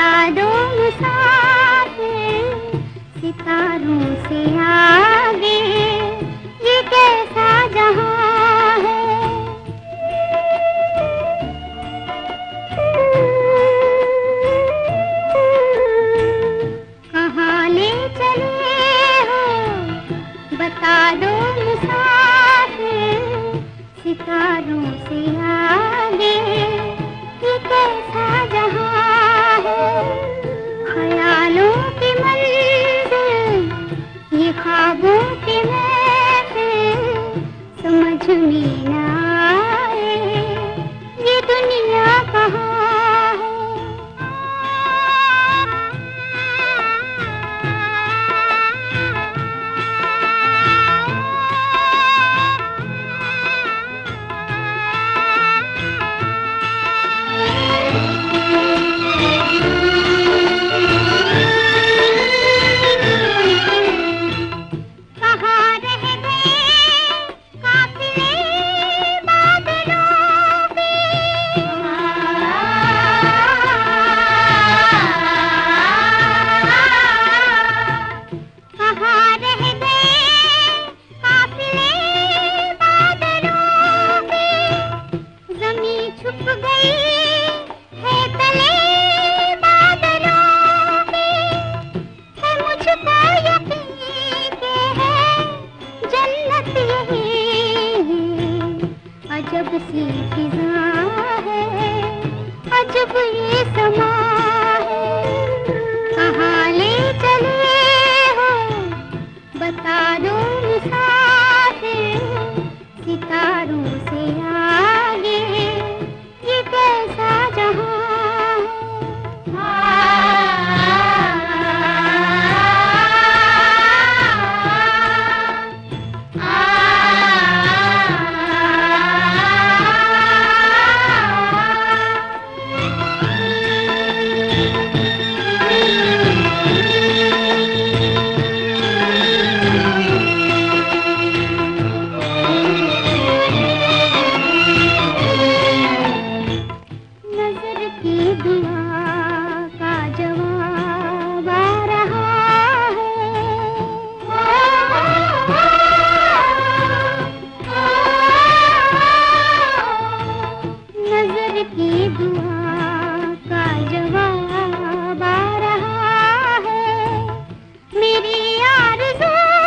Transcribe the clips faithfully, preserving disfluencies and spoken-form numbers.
बता दो मुसाफिर सितारों से आगे ये कैसा जहां है। कहाँ ले चले हो बता दो मुसाफिर सितारों से आगे ये कैसा जहां है। ख्यालों की मंजिल ये ख्वाबों की महफिल समझ में ना आए ये दुनिया कहाँ है। अजब सी फिजा है अजब ये समा है। कहाँ ले चले हो बता दो मुसाफिर सितारों से आगे ये कैसा जहां की दुआ का जवाब आ रहा है। मेरी आरज़ू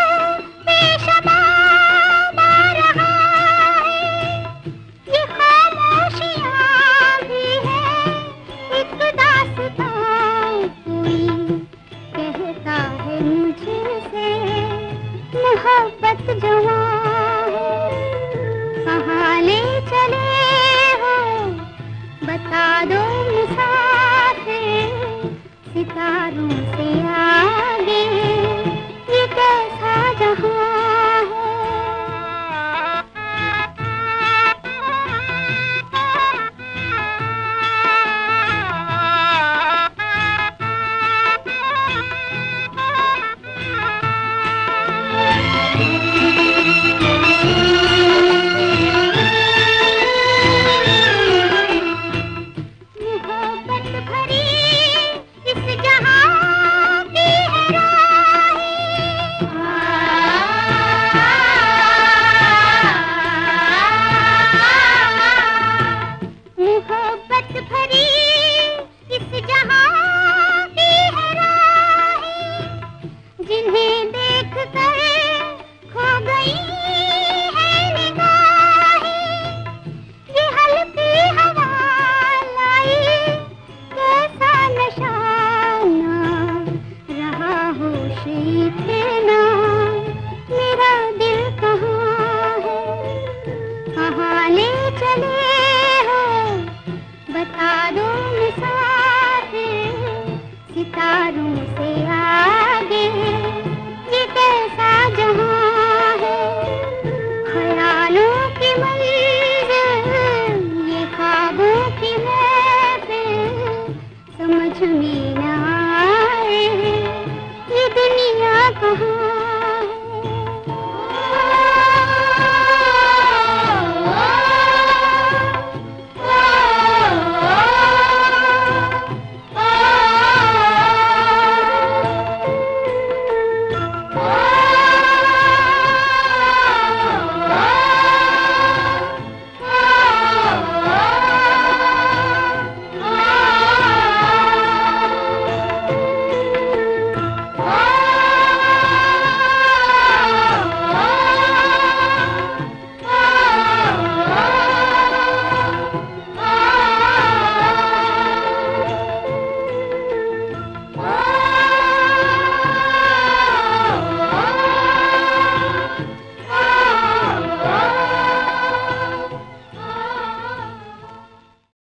बेशमार आ रहा है। ये खामोशियाँ भी है एक दास्तां कोई कहता है मुझसे मोहब्बत जवां है। कहाँ ले चले बता दो मुसाफिर सितारों से आ